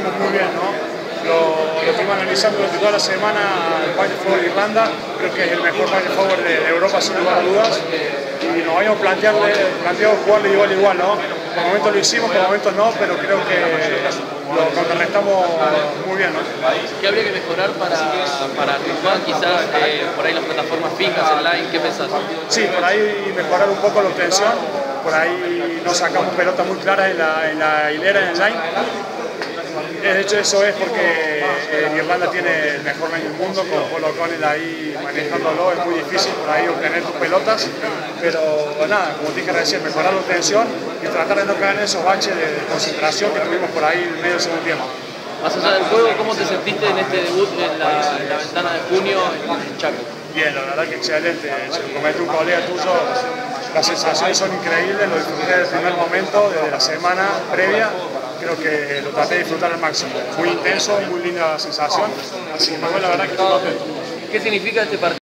muy bien, ¿no? Lo estuvimos analizando durante toda la semana, el Final Four de Irlanda, creo que es el mejor Final Four de Europa sin lugar a dudas, y nos habíamos planteado jugarle igual a igual, ¿no? Por momentos lo hicimos, por momentos no, pero creo que lo contrarrestamos muy bien, ¿no? ¿Qué habría que mejorar para triunfar? Quizás por ahí las plataformas fijas, online, ¿qué pensás? Sí, por ahí mejorar un poco la obtención, por ahí no sacamos pelota muy clara en la hilera, en el line. De hecho, eso es porque Irlanda tiene el mejor line del mundo, con Paul O'Connell ahí manejándolo, es muy difícil por ahí obtener tus pelotas, pero nada, como dije recién, mejorar la obtención y tratar de no caer en esos baches de concentración que tuvimos por ahí en medio del segundo tiempo. Más allá del juego, ¿cómo te sentiste en este debut en la ventana de junio en Chaco? Bien, la verdad que excelente. Se lo cometió un colega tuyo, las sensaciones son increíbles, lo disfruté desde el primer momento, desde la semana previa. Creo que lo traté de disfrutar al máximo. Muy intenso, muy linda sensación. Así que Manuel, la verdad que estoy contento. ¿Qué significa este partido?